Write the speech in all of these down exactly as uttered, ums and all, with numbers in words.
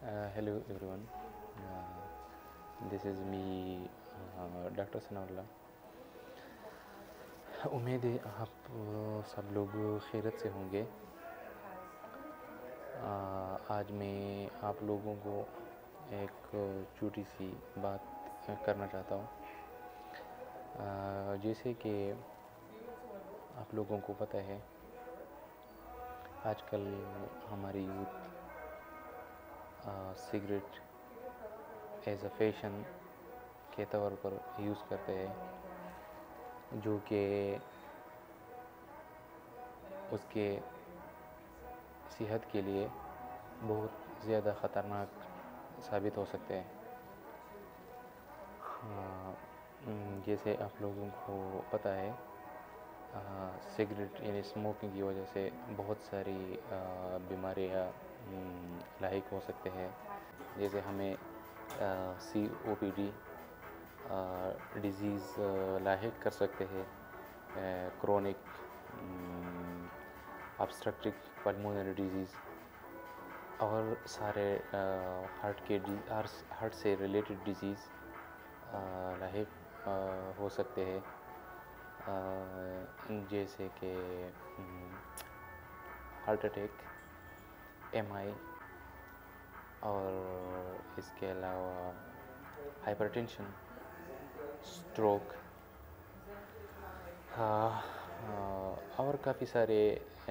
Uh, hello everyone. Uh, this is me, uh, doctor Sanaullah. उम्मीद है आप uh, सब लोग खैरियत से होंगे. uh, आज मैं आप लोगों को एक छोटी सी बात करना चाहता हूँ. uh, जैसे कि आप लोगों को पता है, आजकल हमारी youth cigarette as a fashion के तौर पर यूज़ करते हैं, जो कि उसके सेहत के लिए बहुत ज़्यादा ख़तरनाक साबित हो सकते हैं. हाँ, जैसे आप लोगों को पता है, सिगरेट यानी स्मोकिंग की वजह से बहुत सारी बीमारियाँ लाहिक हो सकते हैं. जैसे हमें C O P D disease लाहिक कर सकते हैं, क्रोनिक ऑब्स्ट्रक्टिव पल्मोनरी डिज़ीज़ और सारे हार्ट के हार्ट से रिलेटेड डिज़ीज़ लाहिक हो सकते हैं, जैसे कि हार्ट अटैक, एम आई और इसके अलावा हाइपरटेंशन, स्ट्रोक और काफ़ी सारे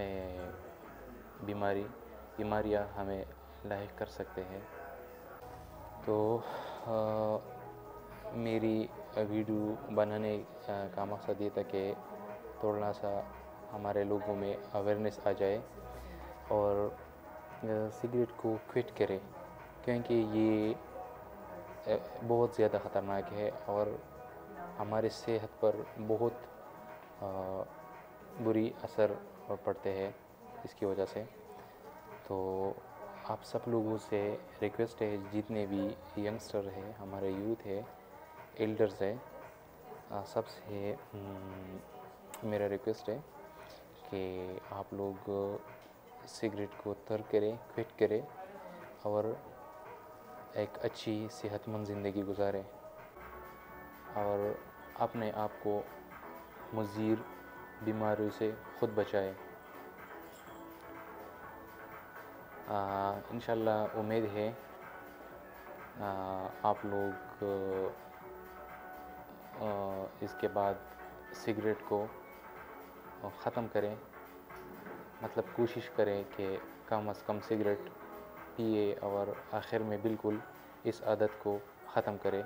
बीमारी बीमारियां हमें लाहिक कर सकते हैं. तो आ, मेरी वीडियो बनाने का मकसद ये था कि थोड़ा सा हमारे लोगों में अवेयरनेस आ जाए और सिगरेट को क्विट करें, क्योंकि ये बहुत ज़्यादा ख़तरनाक है और हमारे सेहत पर बहुत बुरी असर पड़ते हैं इसकी वजह से. तो आप सब लोगों से रिक्वेस्ट है, जितने भी यंगस्टर है, हमारे यूथ है, एल्डर्स है, सबसे मेरा रिक्वेस्ट है कि आप लोग सिगरेट को तर्क करें, क्विट करें और एक अच्छी सेहतमंद ज़िंदगी गुजारें और अपने आप को मुज़ीर बीमारियों से ख़ुद बचाएं. इंशाल्लाह उम्मीद है आ, आप लोग आ, इसके बाद सिगरेट को ख़त्म करें, मतलब कोशिश करें कि कम अज़ कम सिगरेट पिए और आखिर में बिल्कुल इस आदत को ख़त्म करें.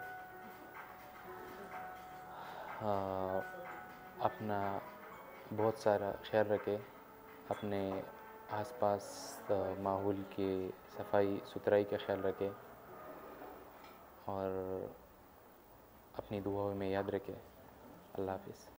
आ, अपना बहुत सारा ख्याल रखें, अपने आसपास माहौल की सफाई सुथराई का ख्याल रखें और अपनी दुआओं में याद रखें. अल्लाह हाफ़िज़.